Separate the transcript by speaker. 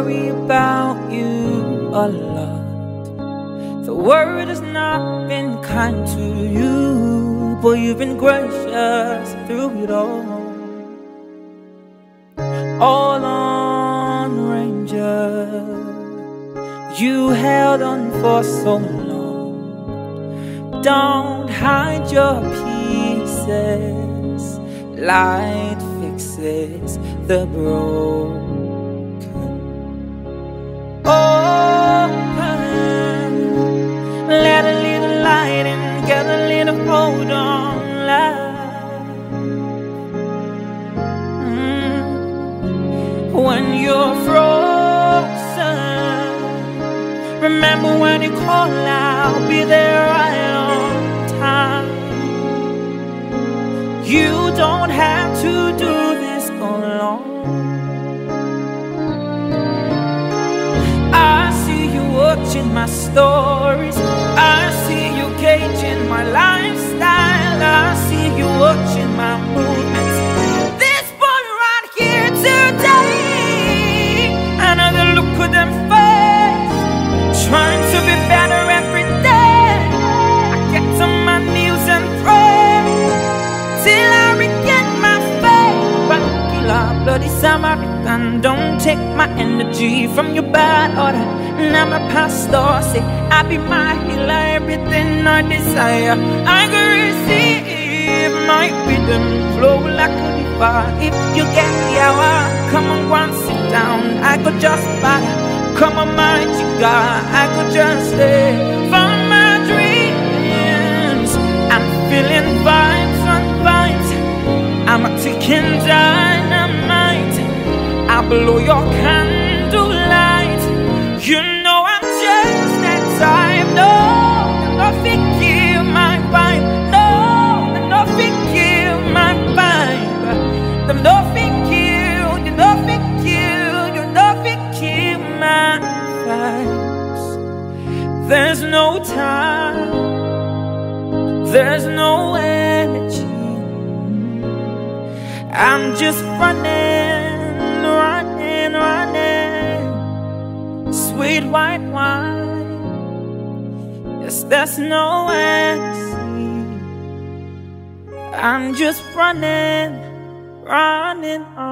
Speaker 1: worry about you a lot. The world has not been kind to you, but you've been gracious through it all. All on Ranger, you held on for so long. Don't hide your pieces. Light fixes the broken. Open, let a little light in, get a little hold on life. When you're frozen, remember when you call, I'll be there right on time. You don't have to do this alone. I see you watching my stories, I see you gauging my lifestyle, I see you watching my movements. This boy right here today, another look at them face, trying to be better every day. I get on my knees and pray till I regain my faith. But killer, bloody Samaritan, don't take my energy from your bad order. Now my pastor say I be my healer, everything I desire I can receive. My rhythm flow like a river. If you get the hour, come on, go and sit down. I could just buy, come on, mighty God, I could just stay for my dreams. I'm feeling vibes on vibes. I'm a ticking dynamite. I blow your candlelight. You know I'm just that type. No, nothing kill my vibe. No, nothing kill my vibe. The nothing kill, you nothing kill, you nothing kill my vibes. There's no time, there's no energy. I'm just running, running, running. Sweet white wine, yes, there's no end. I'm just running, running on.